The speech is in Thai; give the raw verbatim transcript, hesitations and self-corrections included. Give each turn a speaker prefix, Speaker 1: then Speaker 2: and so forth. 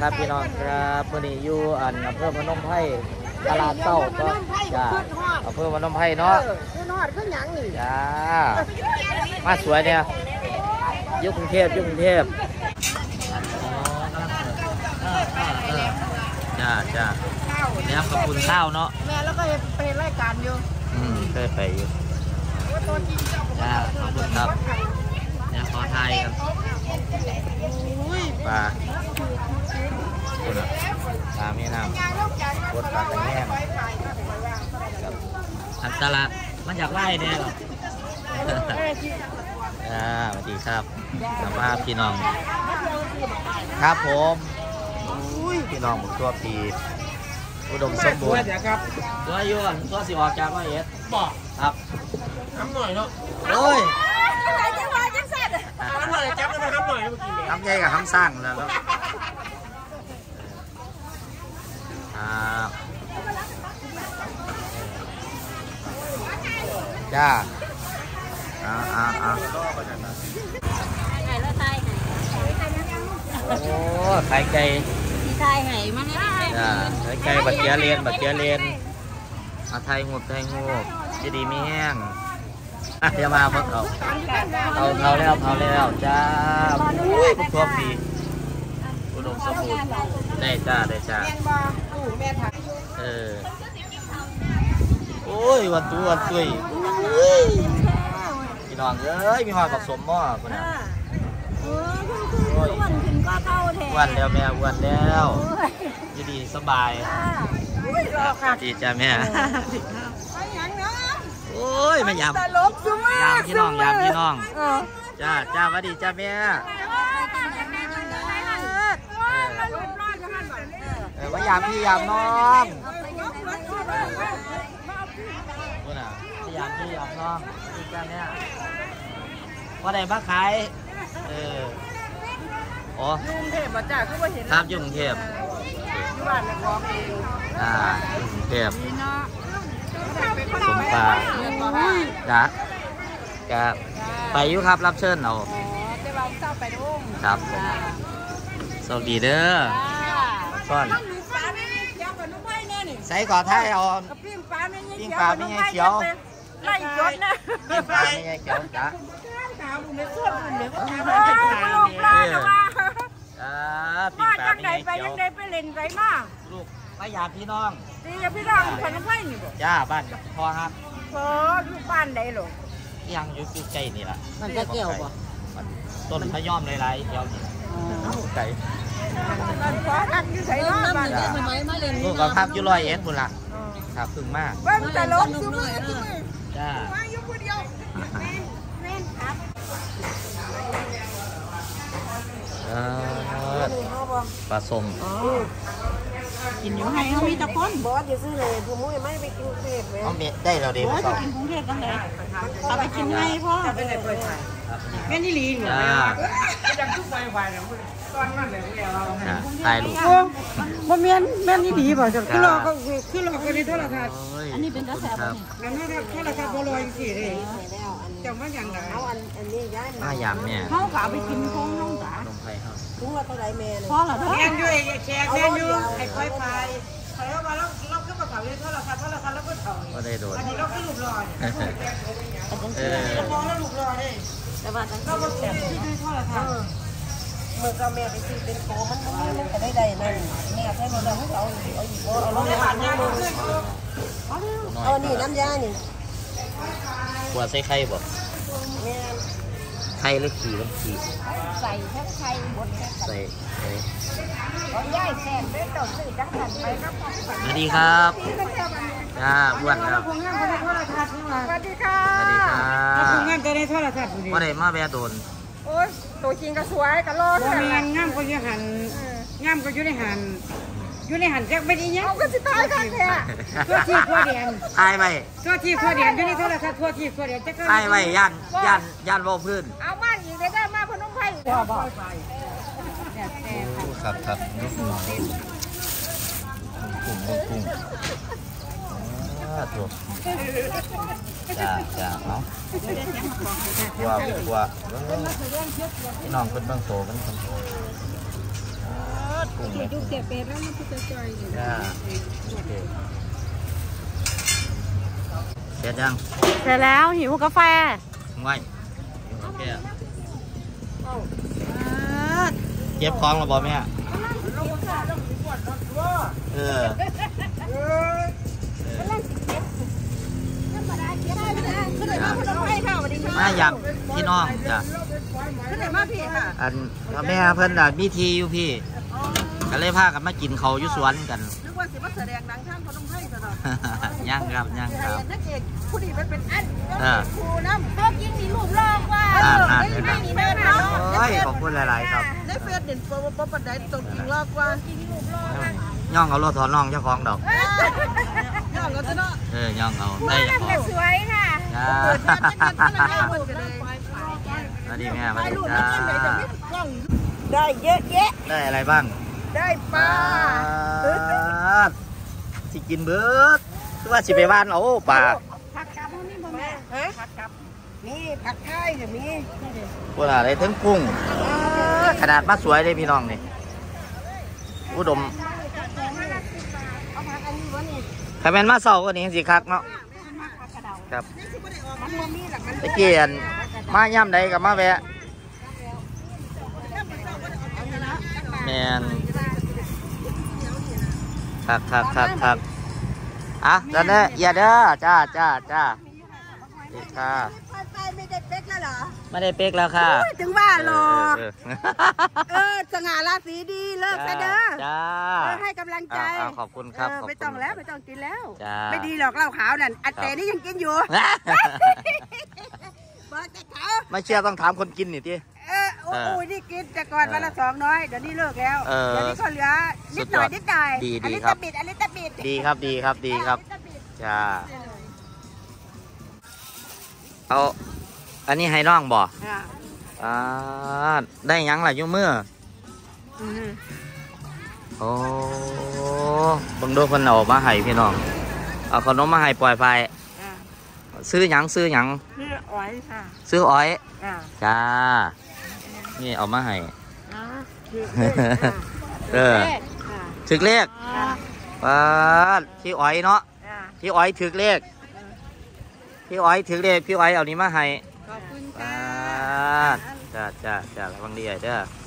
Speaker 1: ครับพี่น้องครับมื่อนี้อยู่อันอำเภอพนมไพรตลาดเต้าก็จ้าอำเภอพนมไพรเนาะขึ้นฮอดขึ้นหยังนี่จ้ามาสวยเนี่ยยุคกรุงเทพยุคกรุงเทพจ้าจ้าเนี่ยขอบคุณข้าวเนาะ
Speaker 2: แม่แล้วก็ไปรายการอยู่
Speaker 1: อืมเคยไปอยู่จ้าขอบคุณครับเนี่ยขอไทยครับปลาคุณอ่ะปลาแม่น้ำรสปลาตะแง่งอันตรายมันอยากไล่เนี่ยหรออ่าสวัสดีครับสภาพพี่น้องครับผมพี่น้องผมตัวปีอุดมสมบูรณ์ตัวยุ่งตัวสิออกจากว่าเอสบอกครับน้ำหน่อยเนาะโอ้ย
Speaker 2: จังหวะจังเสร็จน้ำหน่อยจับได้ไหมน้ำหน่อยเมื่อกี้
Speaker 1: น้ำใหญ่กับน้ำสร้างแล้วแล้วจ้าอ่าอ่าอ่า
Speaker 2: ไก่ละไทย
Speaker 1: โอ้ไข่ไก่
Speaker 2: ไทยไห่มาให้
Speaker 1: จ้าไข่ไก่บัดเจียเรียนบัดเจียเรียนมาไทยหูไทยหูจะดีไม่แห้งเดี๋ยวมาพดเอาเอาเผาแล้วเผาแล้วจ้าอุ้ยตัวปีอุดมสมบูรณ์ได้จ้าได้จ้าเออโอ้ยวันตัววันตุยพี่น้องเอ้ยมีหอยกับสมหม้อคนน่ะ
Speaker 2: วันขึ้นก็เข้าแทน
Speaker 1: วันแล้วแม่วันแล้วจะดีสบายดีจ้าแม่โอ้ยไม่ยำยำพี่น้องยำพี่น้องจ้าจ้าสวัสดีจ้าแม่เออว่ายำพี่ยำน้องคนน่ะพี่ยำพี่ยำน้องดีจ้าแม่พอได้มาขายเออโอ้
Speaker 2: กรุงเทพมาจากคือว่าเห็น
Speaker 1: ครับยุ่งเทพ
Speaker 2: ที่บ้านในคลองเอง
Speaker 1: อ่ายุ่งเทพสมปลาจ้ะจะไปอยู่ครับรับเชิญเอา
Speaker 2: จะเราเจ้าไปรุ่ง
Speaker 1: ครับสวัสดีเด้อซ่อนใส่ก่อไทยเอา
Speaker 2: ปิ้งปลาไม่เงี้ย
Speaker 1: ปิ้งปลาไม่เงี้ยเขียว
Speaker 2: ไล่ยศนะ
Speaker 1: ปิ้งปลาไม่เงี้ยเขียวจ้ะ
Speaker 2: ขาวผมเลยส่วนผมเลยว่าขาวลูกปลาจะมา
Speaker 1: อ่าปิ้งปลาไม่เงี้ยเขียว
Speaker 2: ไปยังไงไปเล่นไกลมาก
Speaker 1: ลูกพยาพี่น้อง
Speaker 2: ตีกับพี่น้องคนนั้นไพ่นี่บ่
Speaker 1: จ้าบ้านพอครับ
Speaker 2: พอลูกบ้านใดหรอ
Speaker 1: ยังอยู่ใกล้นี่แหละ
Speaker 2: มันจะเกี่ยวป่ะ
Speaker 1: ต้นพยอมเลยไรเกี่ยวนี่ไก่
Speaker 2: พอกันอยู่ใส่น้ำมัน
Speaker 1: ลูกก็ครับอยู่ลอยเอ็ดบุญละครับถึงมาก
Speaker 2: บ้านแต่ลบซุ้ม
Speaker 1: จ้า
Speaker 2: มาอยู่คนเดียวแม่นครับ
Speaker 1: ปลาส้ม
Speaker 2: กินอยู่ให้เขามีตะก้นบอสจะซื้อเลยผมไม่ไม่ไปกินกรุงเทพเลย
Speaker 1: เขาได้เราดี
Speaker 2: บอสจะกินกรุงเทพกันเลยเอาไปกินให้พ่อแม่นี่ลีนเหรอจะทุกไฟไฟเนี่ยตอนนั้นเลยเรา
Speaker 1: ถ่ายรูป
Speaker 2: บ่แม่นแม่นี่ดีป่ะคือเราก็คือเราก็ได้โทรทัศน์อันนี้เป็นกระแสบ่นั่นนะครับโทรทัศน์บ่ลอยสิเด้จะมาอย่างไรเอาอันอันนี้ย้าย
Speaker 1: มาหยามเนี่ย
Speaker 2: เขาขาไปกินของน้องจ๋า
Speaker 1: ลงไฟเขา
Speaker 2: ถุงละเท่าไรแม่เลยพ่อเหรอแม่อยู่ไอ้แขกแม่อยู่ไอ้ไฟไฟใครว่าเราเราขึ้นมาเขาเลยโทรทัศน์โทรทัศน์แล้วก็เถ่า
Speaker 1: ก็ได้โดน
Speaker 2: อันนี้เราขึ้นลูกลอยเออมองแล้วลูกลอยเลยแต่ว่าเราก็แขกที่ด้วยโทรทัศน์เมื่อเราแม่ไปซื้อเป็นโตมันมันมันจะได้ได้นั่นแม่ใช้มาเราเอาเอาอีกเอาลงในบ้านนี่เอานี่น้ำยานี่
Speaker 1: กว่าใส่ไข่บ่ไข่หรือขี่มันขี่
Speaker 2: ใส่แค่ไข่บดแค่
Speaker 1: ใส่ใส่
Speaker 2: ขอย่ายแซ่บได้ต่อสื่อจังสันไปครับ
Speaker 1: สวัสดีครับจ้าอ้วนครับ
Speaker 2: สวัสดีค่ะ
Speaker 1: สวัสดีค่ะ
Speaker 2: ทำงานจะได้โทรศัพท์
Speaker 1: ว่าได้มาแวะโดน
Speaker 2: โอ้ยตัวจริงก็สวยก็รอ
Speaker 3: ดงานงามก็อยู่หันงามก็อยู่ในหันอยู่ในหันแจ็คไม่ดีเนี่ย
Speaker 2: เอาก็สิตายกันแท้
Speaker 3: ทั่วที่ทั่วเดียน
Speaker 1: ตายไป
Speaker 3: ทั่วที่ทั่วเดียนอยู่ในโทรศัพท์ทั่วที่ทั่วเดียนจะ
Speaker 1: ตายไปยันยันยันโบพื้น
Speaker 2: เอามาอีกได้ได้มาพนมไพรบ่บ่
Speaker 1: ครับครับกุ้งกุ้งกุ้งถูกจ้าจ้าเนาะวัววัวพี่น้องเป็นบางโตเป็นคนโตกุ้งไหม
Speaker 2: ดูเสียเป็ดแล้วมันจะจอยอยู่
Speaker 1: จ้าโอเคเสร็จยัง
Speaker 3: เสร็จแล้วหิวกาแฟ
Speaker 1: ไว้โอเคเก็บของเราบอกแม่เออมาอย่างพี่น้องจ้ะ
Speaker 2: ขึ้นไหนมาพี่ค่ะ
Speaker 1: อันแม่เพิ่นอ่ะมีทีอยู่พี่ก็เลยพากันมากินเขาวอยู่สวนกัน
Speaker 2: นึกว่าสิมาแสดงดังท่านเขาต้องให้ตลอด
Speaker 1: ย่างครับย่างครับ
Speaker 2: นักเอกผู้ดีมันเป็นอัน
Speaker 1: เออ
Speaker 2: ครูน้ำเขายิงมีรูปลอกว่า
Speaker 1: อ่าอ่า
Speaker 2: ไม่ไม่มีเดินเนาะ
Speaker 1: โอ้ยขอบคุณหลายๆครับ
Speaker 2: ในเฟซเด่นโปรโปรปันไดตรงจริงลอกว่า
Speaker 1: ย่องเอารถถอนน้องเจ้าของดอก
Speaker 2: ย่องก็จะเนาะ
Speaker 1: เออย่องเอาได้เจ้าของ
Speaker 2: สวยค่ะ
Speaker 1: จ้า
Speaker 2: เปิดร้านเป็นกันท่านอะไรหมดกันเลย
Speaker 1: สวัสดีแม่สวัสดีจ้า
Speaker 2: ได้เยอะแยะ
Speaker 1: ได้อะไรบ้าง
Speaker 2: ได้ปลา
Speaker 1: สิกินเบิดคือว่าสิไปบ้านเอาปลา
Speaker 2: ผักกับนี่บ่แม่ฮะผักกับนี่ผักไทยจะมี
Speaker 1: พวกอะไรทั้งกุ้งขนาดมาสวยเลยพี่น้องนี่อุดม
Speaker 2: เอาผักอันนี้วะนี่
Speaker 1: ถ้าแม่นมาเศร้าก็นี่สิคักเนาะครับ
Speaker 2: มันบ่มีหลักมัน
Speaker 1: ตะเกียนมาย่ำใดกับมาแวะแมนคักคักคักคักอ่ะตอนนี้อย่าเด้อจ้าจ้าจ้าดีค่ะ
Speaker 2: ไปไม่ได้เป๊กแล้วเหรอ
Speaker 1: ไม่ได้เป๊กแล้วค่ะ
Speaker 2: ถึงว่ารอ
Speaker 1: เออ
Speaker 2: เออสง่าราศีดีเลิกซะเด้อ
Speaker 1: จ้า
Speaker 2: เออให้กำลังใจ
Speaker 1: อ่าขอบคุณครับ
Speaker 2: เออ
Speaker 1: ขบคุณ
Speaker 2: ไม่ต้องแล้วไม่ต้องกินแล้ว
Speaker 1: จ้า
Speaker 2: ไม่ดีหรอกเหล้าขาวนั่นอันแต่นี่ยังกินอยู่บอกแต่เขา
Speaker 1: ไม่เชื่อต้องถามคนกินนี่ที
Speaker 2: เออโอ้ยนี่กินแต่ก่อนวันละสองน้อยเดี๋ยวนี้เลิกแล้ว
Speaker 1: เออ
Speaker 2: เดี๋ยวนี้ก็เหลือนิดหน่อยนิดหน่อย
Speaker 1: ดีดี
Speaker 2: อันนี้
Speaker 1: ครั
Speaker 2: ตะ
Speaker 1: บ
Speaker 2: บิดอันนี้ตะบิด
Speaker 1: ดีครับดีครับดีครับ
Speaker 2: อันนี้ตะบิด
Speaker 1: จ้าเอาอันนี้ให้น้องบ่
Speaker 2: อ่า
Speaker 1: อ่าได้หยังล่ะอยุ่มือ
Speaker 2: อืม
Speaker 1: โอ้บังดูคนเอามาให้พี่น้องเอาขนมมาให้ปล่อยไฟ
Speaker 2: อ่า
Speaker 1: ซื้อหยังซื้อหยัง
Speaker 2: ชื่ออ้อยค่ะ
Speaker 1: ซื้ออ้อย
Speaker 2: อ่า
Speaker 1: จ้านี่เอามาให้
Speaker 2: อ่าชื่อ
Speaker 1: เออ
Speaker 2: อ่า
Speaker 1: ถึกเลข
Speaker 2: อ่า
Speaker 1: ป้าดพี่อ้อยเนาะ
Speaker 2: อ่า
Speaker 1: พี่อ้อยถึกเลขพี่อ้อยถึกเลขพี่อ้อยเอานี้มาให้
Speaker 2: ขอบคุณ
Speaker 1: ป้า
Speaker 2: ค่ะ
Speaker 1: ดจ้าจ้าจ้าระวังดีไอ้เด้อ